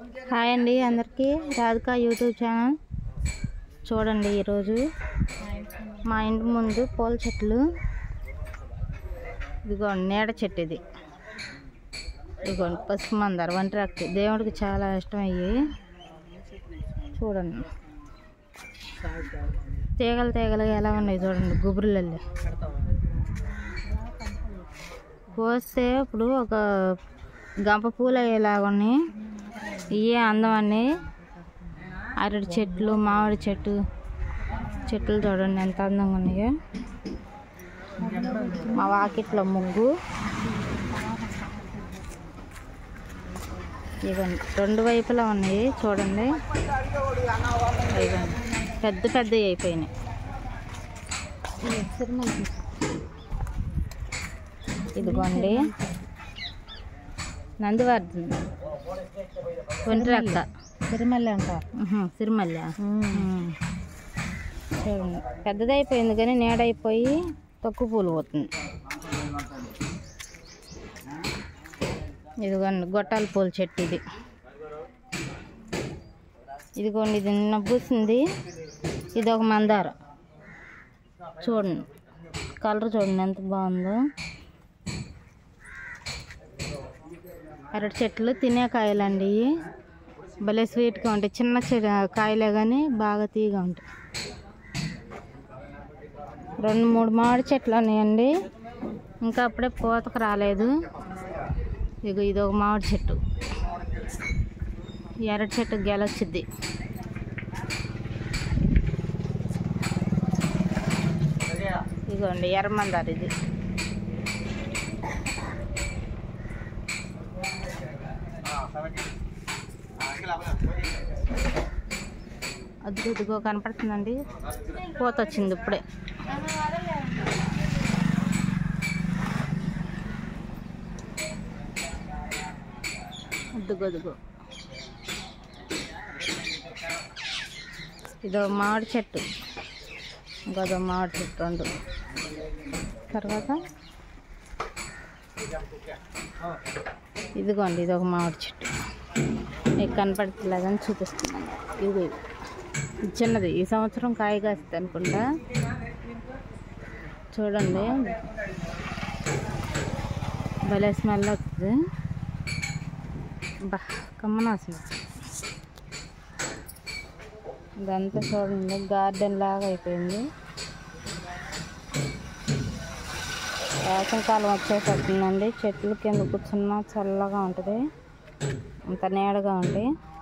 Hi అండి అందరికీ, Radhika YouTube channel చూడండి. ఈరోజు మా ఇంటి ముందు పూల చెట్లు, ఇదిగోండి నీడ చెట్టు, ఇదిగోండి పసుపు మందార వంటరాకు, దేవుడికి చాలా ఇష్టం అయ్యి. చూడండి తీగలు తీగలు ఎలా ఉన్నాయి చూడండి, గుబురులల్లి కోస్తే ఇప్పుడు ఒక గంప పూలు అయ్యేలాగా ఉన్నాయి. ఇవే అందం అన్నీ. అరటి చెట్లు, మామిడి చెట్లు చూడండి ఎంత అందంగా ఉన్నాయో. మా వాకిట్లో ముగ్గు, ఇవన్నీ రెండు వైపులా ఉన్నాయి చూడండి. ఇవన్నీ పెద్ద పెద్దవి అయిపోయినాయి. ఇదిగోండి నందివర్ధన్ ఒంటిరక్క సిరిమల్లె అంట, సిరిమల్లె చూడండి పెద్దదైపోయింది కానీ నీడైపోయి తక్కువ పూలు పోతుంది. ఇదిగోండి గొట్టాల పూల చెట్టు, ఇదిగోండి ఇది నిన్న పూసింది. ఇది ఒక మందారం చూడండి, కలర్ చూడండి ఎంత బాగుందో. అరటి చెట్లు తినే కాయలండి, భలే స్వీట్గా ఉంటాయి. చిన్న కాయలే కానీ బాగా తీయగా ఉంటాయి. 2-3 మామిడి చెట్లు ఉన్నాయండి, ఇంకా అప్పుడే పూతకు రాలేదు. ఇది ఒక మామిడి చెట్టు. ఈ అరటి చెట్టు గెలొచ్చుద్ది. ఇదిగోండి ఎర్రమందారు, ఇది అదిగో కనపడుతుందండి, పూత వచ్చింది ఇప్పుడే. అదిగో ఇదో మామిడి చెట్టు, ఇంకోదో మామిడి చెట్టు రెండు. తర్వాత ఇదిగోండి ఇది ఒక మామిడి చెట్టు, మీకు కనపడలేదని చూపిస్తున్నాను. ఇది చిన్నది, ఈ సంవత్సరం కాయ కాస్తుంది అనుకుంటా. చూడండి భలే స్మెల్ వస్తుంది, బా కమ్మనాసం. ఇదంతా చూడండి గార్డెన్ లాగా అయిపోయింది. వేసవికాలం వచ్చేసరికండి, చెట్లు కింద కూర్చున్నా చల్లగా ఉంటుంది, అంత నీడగా ఉంటాయి.